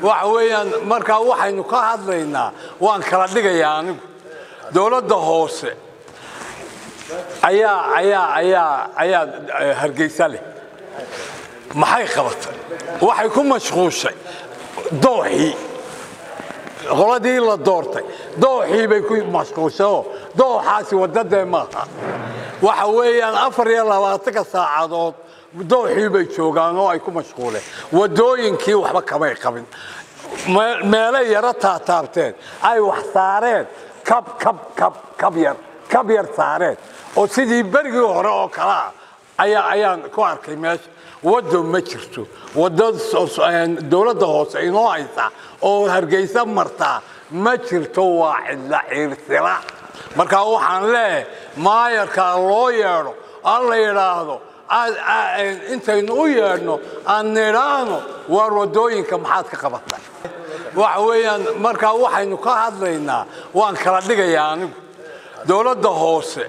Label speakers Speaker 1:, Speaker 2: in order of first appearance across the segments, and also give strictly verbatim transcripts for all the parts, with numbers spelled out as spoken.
Speaker 1: waxa weeyaan marka waxaynu ka hadlaynaa waan kala dhigayaa anigu dawladda hoose ayaa ayaa ayaa ayaa Hargeysa leh maxay qabatay waxay ku mashquushay dooxii qoladii la doortay dooxii bay ku mashquushay dooxaasi wadada maaha waxa weeyaan afar iyo labaatan saacadood dooxii bay joogaan oo ay ku mashquuleen wadooyinkii waxba kama qabin meelay yara taataabteen ay wax saareen kab kab kab kab yar kab yar saareen oo sidii berigii hore oo kala ayaa ayaan ku arkay meesha wado ma jirto wado dawladda hoose inoo haysa oo Hargeysa marta ma jirto waa cidla ciirsila marka waxaan leeyahay maayarka loo yeero alla yiraahdo intaynu u yeerno aan niraano war wadooyinka maxaad ka qabatay waxa weeyaan marka waxaynu ka hadlaynaa waan kala dhigayaa anigu dawladda hoose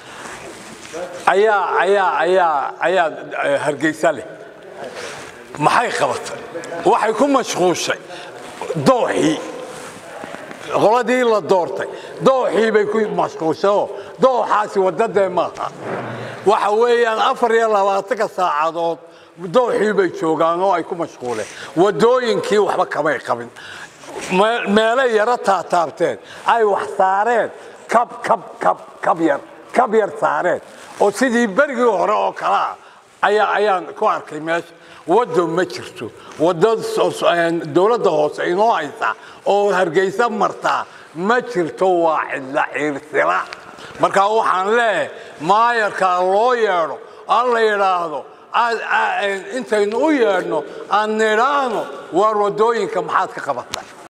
Speaker 1: ayaa ayaa ayaa ayaa Hargeysa leh maxay qabatay waxay ku mashquushay dooxii qoladii la doortay dooxii bay ku mashquushay dooxaasi wadada maaha waxa weeyaan afar iyo labaatan saacadood dooxii bay joogaan oo ay ku mashquuleen wadooyinkii waxba kama qabin meelay yara taataabteen ay wax saareen kab kab kab kab yar kab yar saareen oo sidii berigii hore oo kala ayaa ayaan ku arkay meesha wado ma jirto wado dawladda hoose inoo haysa oo Hargeysa marta ma jirto waa cidla ciirsila marka waxaan leeyahay maayarka loo yeero alla yiraahdo intaynu u yeerno aan niraano war wadooyinka maxaad ka qabatay